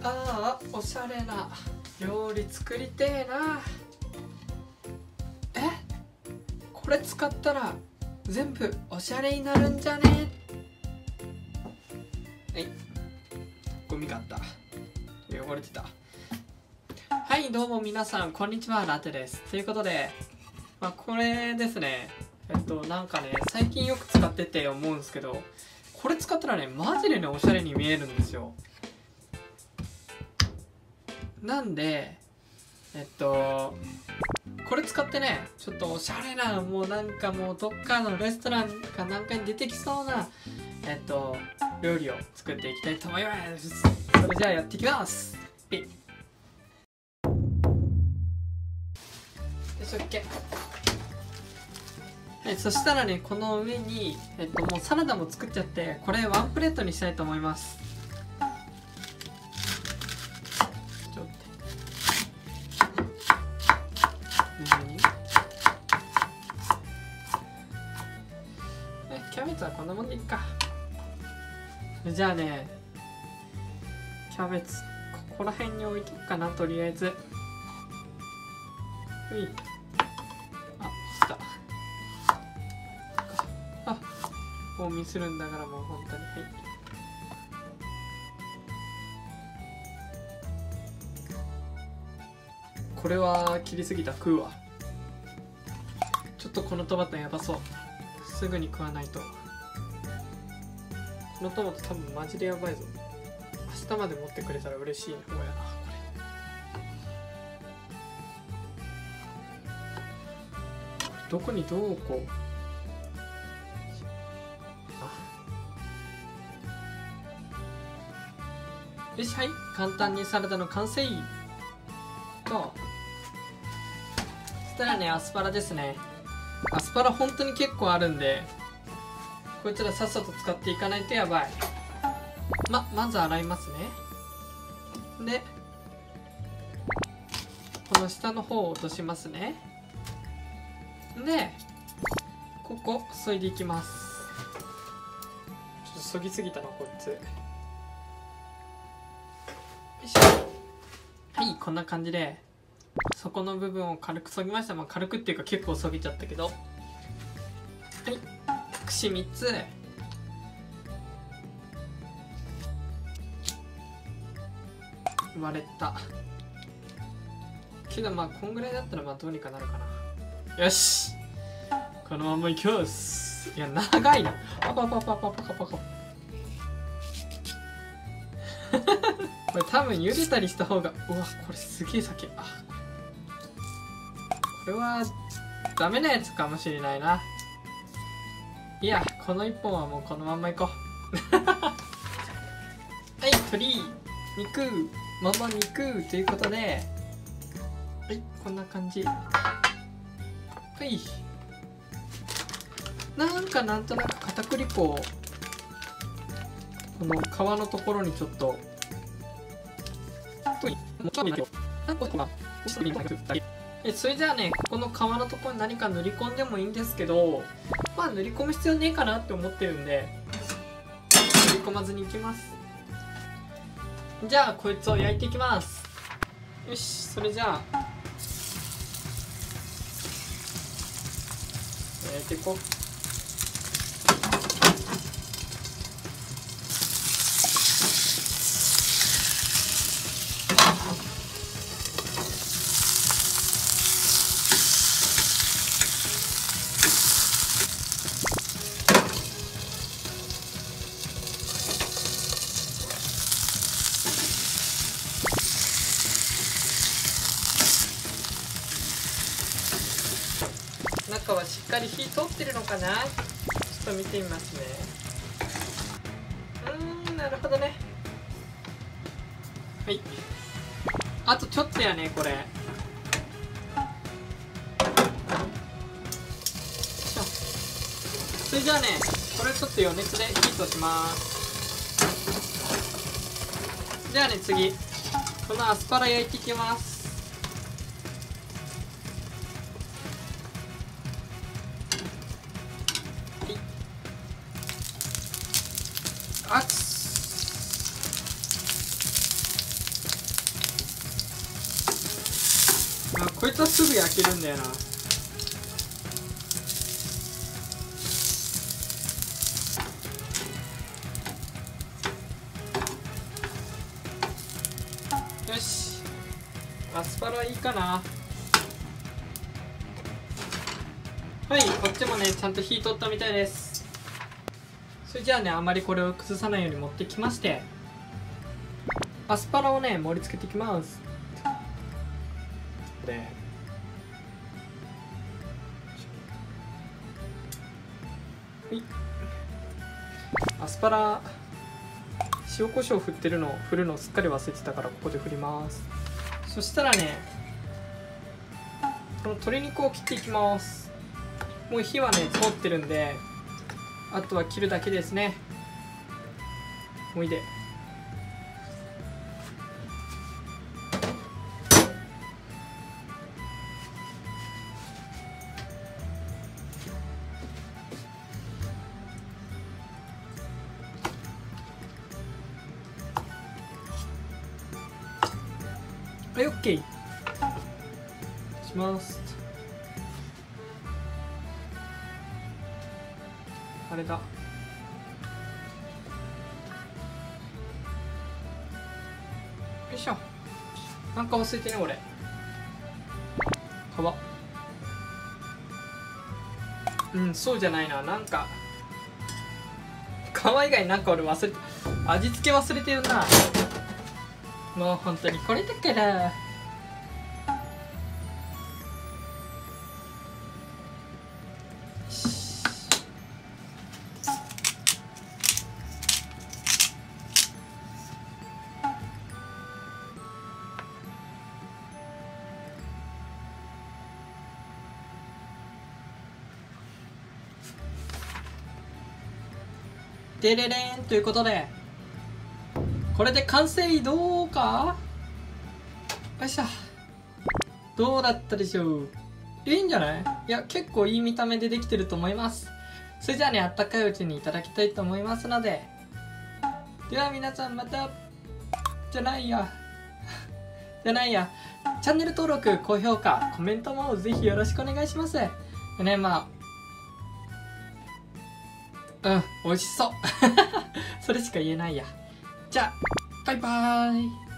ああ、おしゃれな料理作りてえな。これ使ったら全部おしゃれになるんじゃね。はい、ゴミがあった。汚れてた。はい、どうも皆さんこんにちは、ラテです。ということで、これですね、なんかね、最近よく使ってて思うんですけど、これ使ったらね、マジでね、おしゃれに見えるんですよ。なんでこれ使ってね、ちょっとおしゃれな、もうなんかもうどっかのレストランかなんかに出てきそうな料理を作っていきたいと思います。それじゃあやっていきます。ピッ。よし、OK。はい、そしたらね、この上にもうサラダも作っちゃって、これワンプレートにしたいと思います。キャベツはこんなもんでいいか。じゃあね、キャベツここら辺に置いとくかな、とりあえず。うい、来た。放味するんだからもう本当に。はい、これは切りすぎた。食うわ。ちょっとこのトマトやばそう。すぐに食わないと。このトマト多分マジでやばいぞ。明日まで持ってくれたら嬉しい方やな、これ。どこにどうこう。よし、はい、簡単にサラダの完成。とそしたらね、アスパラですね。アスパラ本当に結構あるんで、こいつらさっさと使っていかないとやばい。まず洗いますね。でこの下の方を落としますね。でここ削いでいきます。ちょっと削ぎすぎたなこいつ。よいしょ。はい、こんな感じでそこの部分を軽く削ぎました。軽くっていうか結構削ぎちゃったけど。はい、串3つ。割れたけど、こんぐらいだったらどうにかなるかな。よし、このままいきます。いや、長いな。パカパカパカパカ。これ多分茹でたりした方が、うわ、これすげえ酒。これはダメなやつかもしれないな。いや、この1本はもうこのまんまいこう。はい、鶏肉肉ということで、はい、こんな感じ。はい、なんとなく片栗粉をこの皮のところにちょっとそれじゃあね、ここの皮のところに何か塗り込んでもいいんですけど、塗り込む必要ねえかなって思ってるんで塗り込まずにいきます。じゃあこいつを焼いていきます。よし、それじゃあ焼いていこう。中はしっかり火通ってるのかな。ちょっと見てみますね。なるほどね。はい、あとちょっとやね、これ。それじゃあね、これちょっと余熱で火通します。じゃあね、次このアスパラ焼いていきます。 すぐ焼けるんだよな。よし、アスパラいいかな。はい、こっちもねちゃんと火通ったみたいです。それじゃあね、あまりこれを崩さないように持ってきまして、アスパラをね盛り付けていきます。でアスパラ塩コショウ振るのをすっかり忘れてたから、ここで振ります。そしたらね、この鶏肉を切っていきます。もう火はね通ってるんで、あとは切るだけですね。おいで。はい、オッケー。します。あれだ。よいしょ。なんか忘れてね俺。皮。そうじゃないな。なんか皮以外なんか俺忘れて、味付け忘れてるな。もう本当にこれだから。でれれんということで、これで完成。どうか。よいしょ。どうだったでしょう。いいんじゃない？いや、結構いい見た目でできてると思います。それじゃあね、あったかいうちにいただきたいと思いますので、では皆さんまた。じゃないやチャンネル登録、高評価、コメントもぜひよろしくお願いします。でね、美味しそうそれしか言えないや。じゃあバイバーイ。